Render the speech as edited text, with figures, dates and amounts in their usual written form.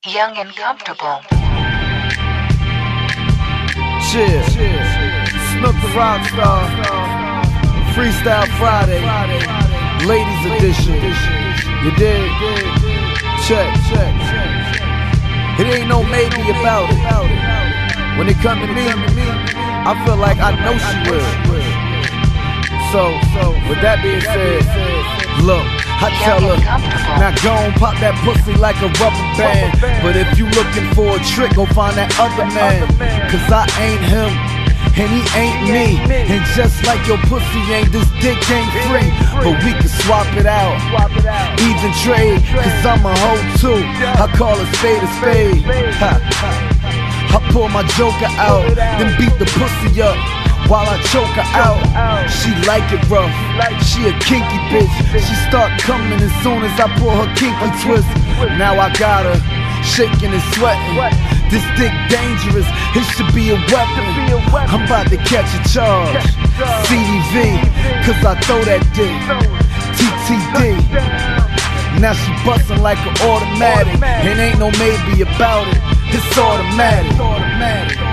Young and comfortable. Chill. Snook the Rockstar. Freestyle Friday. Ladies edition. You dig? Check. It ain't no maybe about it. When it come to me, I feel like I know she will. So, with that being said, look, I tell her, now go and pop that pussy like a rubber band. But if you looking for a trick, go find that other man. Cause I ain't him, and he ain't me. And just like your pussy ain't, this dick ain't free. But we can swap it out, even trade. Cause I'm a hoe too, I call a spade a spade. I pull my joker out, then beat the pussy up while I choke her out. She like it rough, she a kinky bitch. She start coming as soon as I pull her kinky twist. Now I got her shaking and sweating. This dick dangerous, it should be a weapon. I'm about to catch a charge, CDV, cause I throw that dick, TTD. Now she bustin' like an automatic, and ain't no maybe about it, it's automatic.